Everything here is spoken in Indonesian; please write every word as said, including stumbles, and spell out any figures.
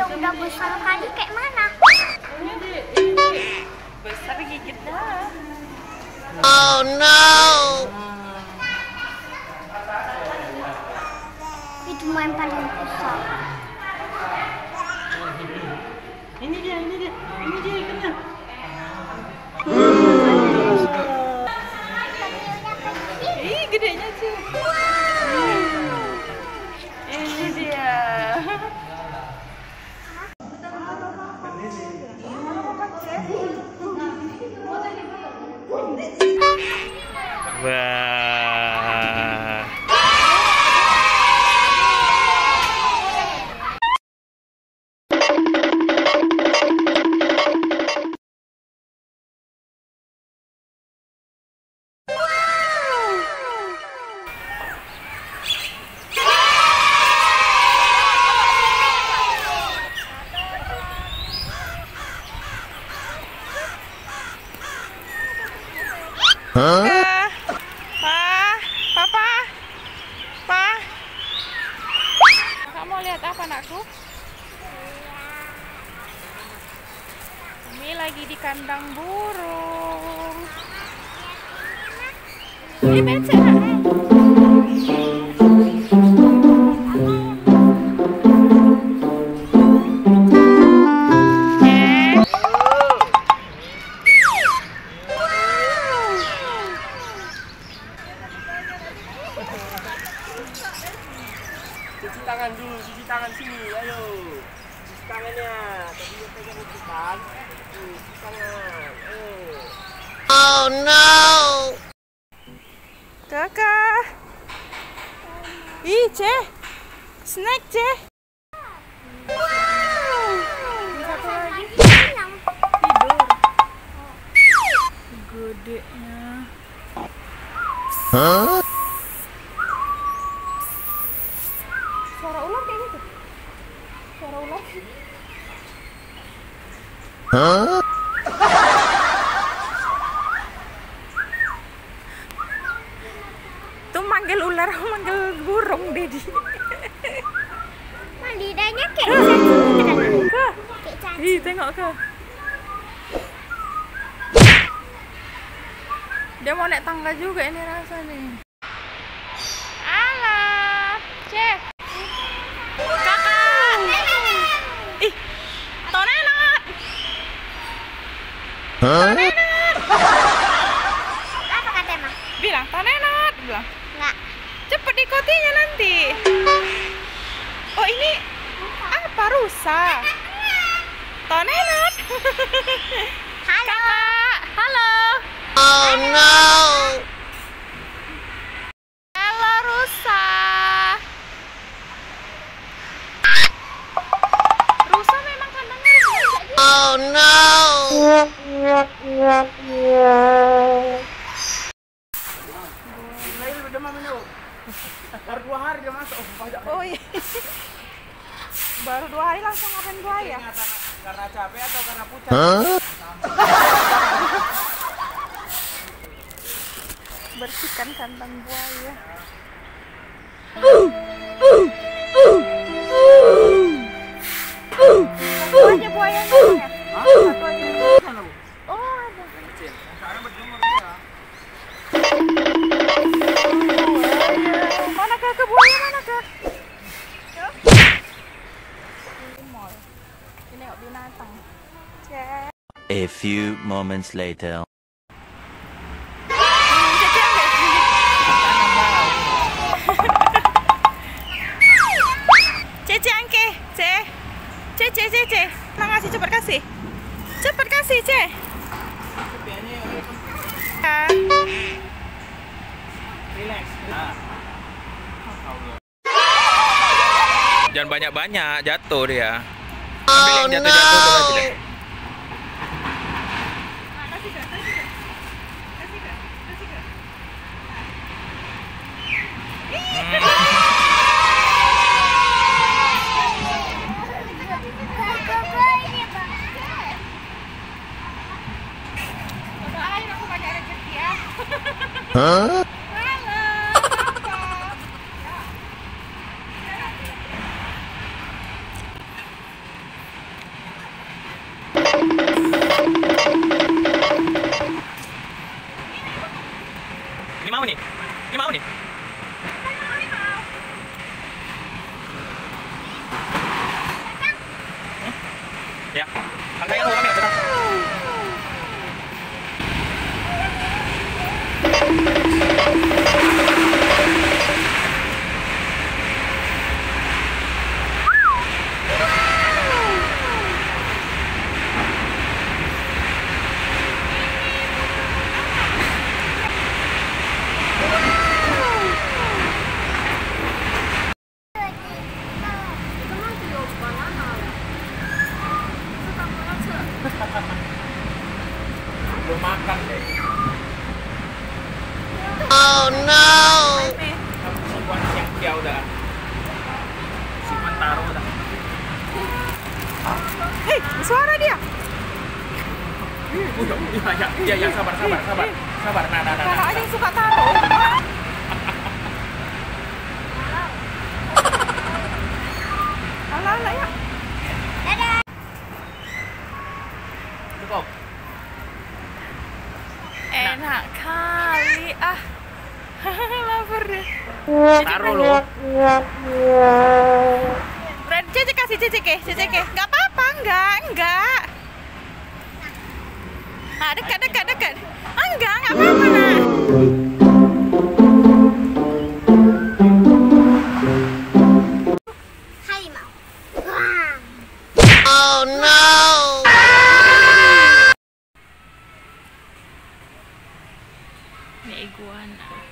udah besar kali kayak mana? Ini deh, ini besar gigit dah. Oh no. Itu main paling besar. Ini dia, ini dia, ini dia ikannya. Ih, gedenya sih. Ini dia. Wah. Huh? Pa, papa, pa. Kamu lihat apa, anakku? Kami lagi di kandang burung. Ini becek. Cuci tangan dulu, cuci tangan sini, ayo. Cuci tangannya. Tadi yang pegang itu kan. Tuh, cuci tangan. Ayo. Oh no. Kakak. Ih, Ceh. Snack, Ceh. Satu lagi. Hilang. Tidur. Gedenya. Huh? Suara ular kayak gitu. Suara ular. Huh? Tuh manggil ular, manggil burung, Dedi. Lidahnya kayak cantik kan? Ke. Kayak cantik. Ih, tengok ke. Dia mau naik tangga juga ini rasanya. Alah, Ceh. Kakak. Ih, tonenat. Huh? Tonenat. Apa kata emang? Bilang tonenat, bilang. Enggak. Cepet ikutinnya nanti. Oh, ini apa, rusa? Tonenat. Halo. Kakak, halo. Oh no. Halo, rusa. Rusa memang kandangnya rusa. Oh no. Lain udah mama nih. Baru dua hari dia masuk. Oh iya. Baru dua hari langsung ngapain buaya? Karena capek atau karena pucat? Huh? Bersihkan kandang buaya. Satu aja buayanya ya? Satu aja. Oh, ada. Mana kah ke buaya, mana kah? Ini mall. Ini binatang. Cek. A few moments later. Cece angke, Ce. Cece, Cece. Nah, ngasih cepat kasih. Cepat kasih, Ce. Ya. Relax. Jangan banyak-banyak, jatuh dia. Oh Ambil yang jatuh-jatuh tuh aja no. deh. Huh? suara dia. Oh, ya, ya, ya, ya, sabar, sabar, sabar, sabar. Nah, nah, nah, Kakak nah. aja yang suka taruh. Alah, alah ya. Cukup. Enak kali ah. Lapar deh. Taruh lo. Ren, Cece kasih Cece ke, Cece ke. Enggak apa-apa, enggak, enggak. Ah, dekat, dekat, dekat. Ah, enggak, enggak apa-apa nah. Harimau. Wah. Oh no! Ini iguana.